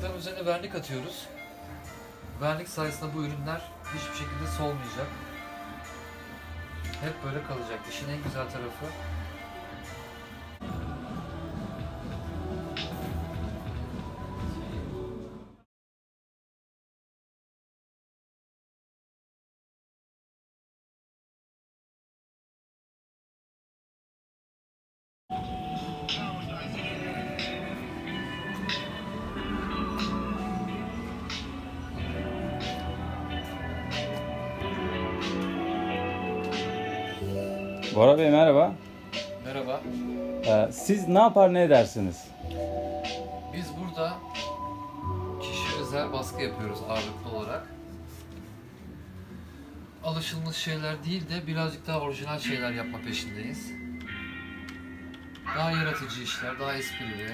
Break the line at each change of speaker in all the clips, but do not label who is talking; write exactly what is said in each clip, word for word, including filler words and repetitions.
Baskıların üzerine vernik atıyoruz. Vernik sayesinde bu ürünler hiçbir şekilde solmayacak. Hep böyle kalacak. İşin en güzel tarafı.
Bora Bey merhaba.
Merhaba.
Ee, siz ne yapar ne edersiniz?
Biz burada kişi özel baskı yapıyoruz ağırlıklı olarak. Alışılmış şeyler değil de birazcık daha orijinal şeyler yapma peşindeyiz. Daha yaratıcı işler, daha esprili,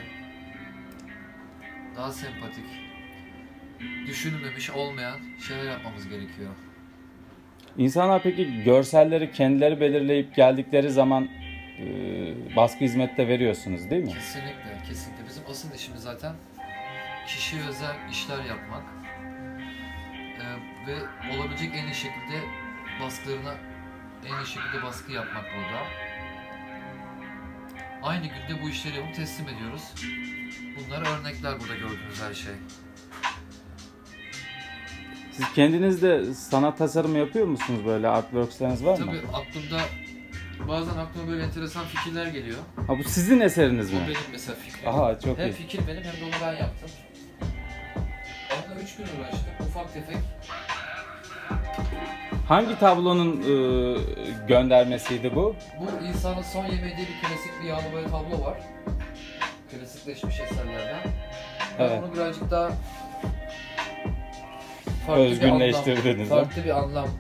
daha sempatik, düşünülmemiş olmayan şeyler yapmamız gerekiyor.
İnsanlar peki görselleri kendileri belirleyip geldikleri zaman e, baskı hizmeti de veriyorsunuz değil mi?
Kesinlikle, kesinlikle. Bizim asıl işimiz zaten kişiye özel işler yapmak ee, ve olabilecek en iyi şekilde baskılarına en iyi şekilde baskı yapmak burada. Aynı günde bu işleri yapıp teslim ediyoruz. Bunlar örnekler, burada gördüğünüz her şey.
Siz kendiniz de sanat tasarımı yapıyor musunuz, böyle artworks'leriniz var mı?
Tabii aklımda bazen aklıma böyle enteresan fikirler geliyor.
Ha, bu sizin eseriniz mi?
Bu benim mesela fikrim.
Aha, çok
hem
iyi.
fikir benim hem de onu ben yaptım. Onunla üç gün uğraştık, ufak tefek.
Hangi tablonun e, göndermesiydi bu?
Bu İsa'nın Son Yemeği diye bir klasik bir yağlı boya tablo var. Klasikleşmiş eserlerden. Ben
Evet.
onu birazcık daha farklı
özgünleştirdiniz.
bir anlam, farklı bir anlam.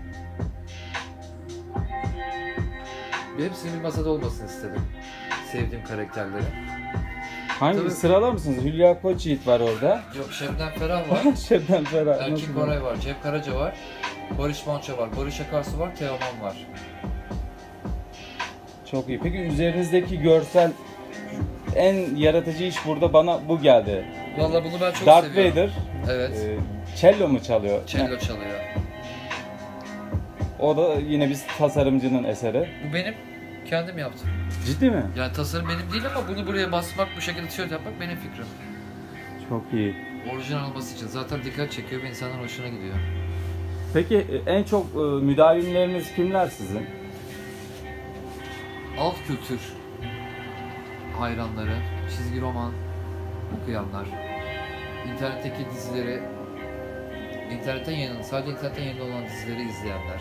Hepsinin bir masada olmasını istedim. Sevdiğim karakterleri.
Hangi
Tabii.
sıralar mısınız? Hülya Koçyiğit var orada.
Yok, Şebnem Ferah var.
Şebnem Ferah.
Erkin Koray var, Cem Karaca var. Barış Manço var, Barış Akarsu var, Teoman var.
Çok iyi. Peki üzerinizdeki görsel en yaratıcı iş burada bana bu geldi.
Vallahi bunu ben çok
Darth
seviyorum.
Vader.
Evet.
E, cello mu çalıyor?
Cello
Ha.
çalıyor.
O da yine bir tasarımcının eseri.
Bu benim kendim yaptım.
Ciddi mi?
Yani tasarım benim değil ama bunu buraya basmak, bu şekilde tişört yapmak benim fikrim.
Çok iyi.
Orijinal olması için zaten dikkat çekiyor ve insanların hoşuna gidiyor.
Peki en çok e, müdavimleriniz kimler sizin?
Alt kültür hayranları, çizgi roman okuyanlar, internetteki dizileri, internetten yayınlanan, sadece internetten yayınlanan dizileri izleyenler.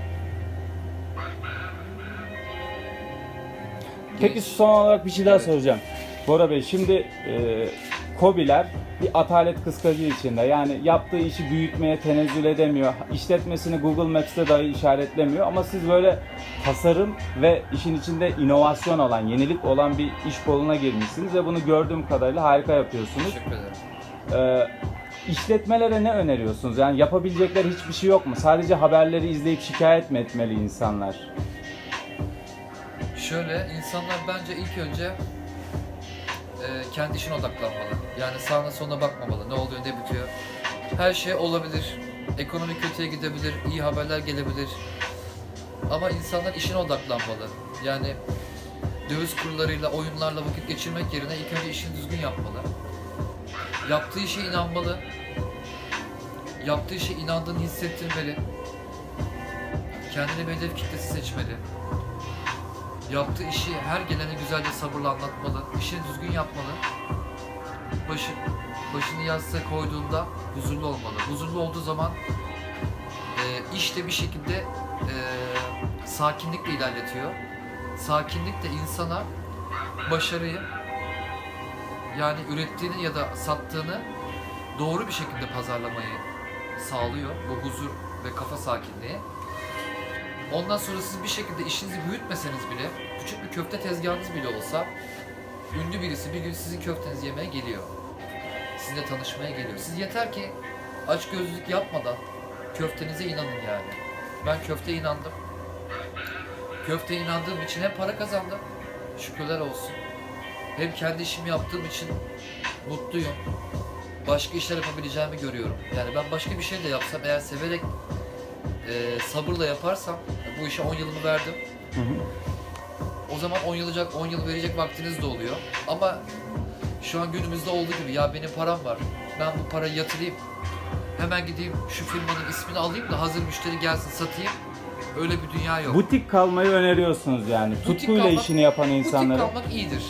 Peki son olarak bir şey daha
Evet.
soracağım. Bora Bey, şimdi e, KOBİ'ler bir atalet kıskacı içinde. Yani yaptığı işi büyütmeye tenezzül edemiyor. İşletmesini Google Maps'te dahi işaretlemiyor. Ama siz böyle tasarım ve işin içinde inovasyon olan, yenilik olan bir iş koluna girmişsiniz ve bunu gördüğüm kadarıyla harika yapıyorsunuz.
Teşekkür ederim.
Ee, işletmelere ne öneriyorsunuz? Yani yapabilecekleri hiçbir şey yok mu? Sadece haberleri izleyip şikayet mi etmeli insanlar?
Şöyle, insanlar bence ilk önce e, kendi işine odaklanmalı. Yani sağına soluna bakmamalı. Ne oluyor, ne bitiyor. Her şey olabilir. Ekonomi kötüye gidebilir, iyi haberler gelebilir. Ama insanlar işine odaklanmalı. Yani döviz kurlarıyla, oyunlarla vakit geçirmek yerine ilk önce işini düzgün yapmalı. Yaptığı işe inanmalı. Yaptığı işe inandığını hissettirmeli. Kendine bir hedef kitlesi seçmeli. Yaptığı işi her gelene güzelce sabırla anlatmalı. İşini düzgün yapmalı. Başı, başını yastığa koyduğunda huzurlu olmalı. Huzurlu olduğu zaman e, iş de bir şekilde e, sakinlikle ilerletiyor. Sakinlik de insana başarıyı, yani ürettiğini ya da sattığını doğru bir şekilde pazarlamayı sağlıyor. Bu huzur ve kafa sakinliği. Ondan sonra siz bir şekilde işinizi büyütmeseniz bile, küçük bir köfte tezgahınız bile olsa, ünlü birisi bir gün sizin köftenizi yemeye geliyor. Sizinle tanışmaya geliyor. Siz yeter ki açgözlülük yapmadan köftenize inanın yani. Ben köfteye inandım. Köfteye inandığım için hem para kazandım, şükürler olsun. Hem kendi işimi yaptığım için mutluyum. başka işler yapabileceğimi görüyorum. Yani ben başka bir şey de yapsam, eğer severek e, sabırla yaparsam, bu işe on yılımı verdim.
Hı hı.
O zaman on yılacak, on yıl verecek vaktiniz de oluyor. Ama şu an günümüzde olduğu gibi, ya benim param var, ben bu parayı yatırayım, hemen gideyim şu firmanın ismini alayım da hazır müşteri gelsin satayım. Öyle bir dünya yok.
Butik kalmayı öneriyorsunuz yani.
Butik
Tutkuyla
kalmak-
işini yapan insanlara.
Butik kalmak iyidir.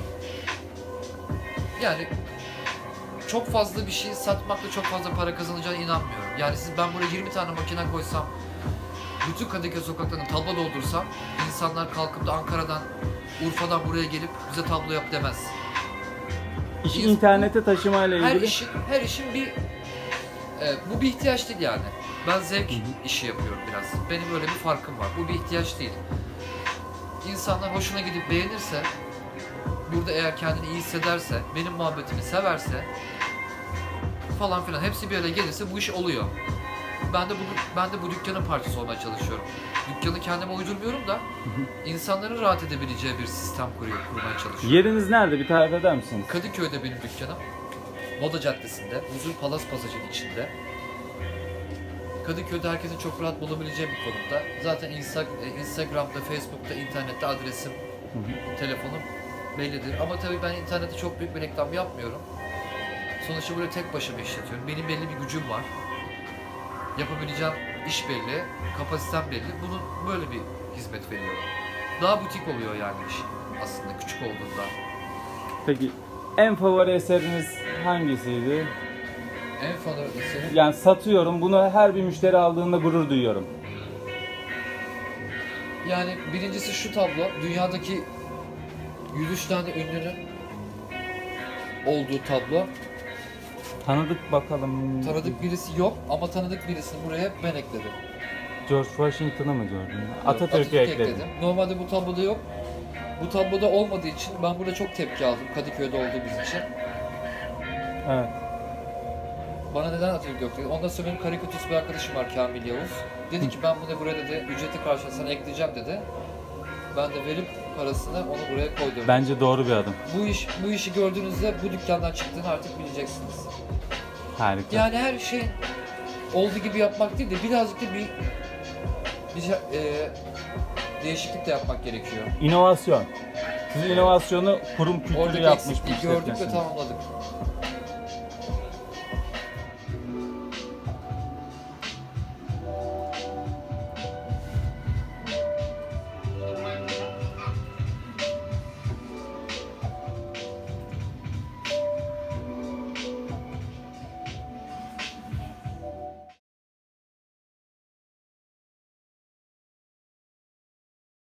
Yani çok fazla bir şey satmakla çok fazla para kazanacağına inanmıyorum. Yani siz, ben buraya yirmi tane makine koysam, bütün Kadıköy sokaklarını tablo doldursam, insanlar kalkıp da Ankara'dan, Urfa'dan buraya gelip bize tablo yap demez.
İşi
Biz-
internete taşımayla
Her
ilgili.
işin, her işin bir, e, bu bir ihtiyaç değil yani. Ben zevk
Hı hı.
işi yapıyorum biraz. Benim öyle bir farkım var. Bu bir ihtiyaç değil. İnsanlar hoşuna gidip beğenirse, burada eğer kendini iyi hissederse, benim muhabbetimi severse falan filan, hepsi bir araya gelirse bu iş oluyor. Ben de bu ben de bu dükkanın parçası olmaya çalışıyorum. Dükkanı kendime uydurmuyorum da insanların rahat edebileceği bir sistem kuruyor, kurmaya çalışıyorum.
Yeriniz nerede? Bir tarif eder misiniz?
Kadıköy'de benim dükkanım. Moda Caddesi'nde, Huzur Palas Pasajı'nın içinde. Kadıköy'de herkesin çok rahat bulabileceği bir konumda. Zaten Insta, Instagram'da, Facebook'ta, internette adresim,
Hı hı.
telefonum bellidir. Ama tabii ben internette çok büyük bir reklam yapmıyorum. Sonuçta buraya tek başıma işletiyorum. Benim belli bir gücüm var. Yapabileceğim iş belli, kapasitem belli. Bunun böyle bir hizmet veriyorum. Daha butik oluyor yani iş aslında küçük olduğunda.
Peki en favori eseriniz hangisiydi?
En favori eserim
Yani satıyorum, bunu her bir müşteri aldığında gurur duyuyorum.
yani birincisi şu tablo, dünyadaki yüz üç tane ünlünün olduğu tablo.
Tanıdık bakalım.
Tanıdık birisi yok ama tanıdık birisini buraya ben ekledim.
George Washington'ı mı gördün?
Evet,
Atatürk'ü ekledim.
Normalde bu tabloda yok. Bu tabloda olmadığı için ben burada çok tepki aldım, Kadıköy'de olduğumuz için.
Evet.
Bana neden Atatürk yok dedi. Ondan sonra benim karikatürist bir arkadaşım var, Kamil Yavuz. Dedi ki ben bunu buraya dedi, ücreti karşılığında ekleyeceğim dedi. Ben de verip parasını onu buraya koydum.
Bence doğru bir adım.
Bu iş bu işi gördüğünüzde bu dükkandan çıktığını artık bileceksiniz.
Harika.
Yani her şey olduğu gibi yapmak değil de birazcık da bir, bir şey- e, değişiklik de yapmak gerekiyor.
İnovasyon. Siz inovasyonu kurum kültürü
Oradaki
yapmış bir
eksikliği gördük ve
işletmesiniz.
tamamladık.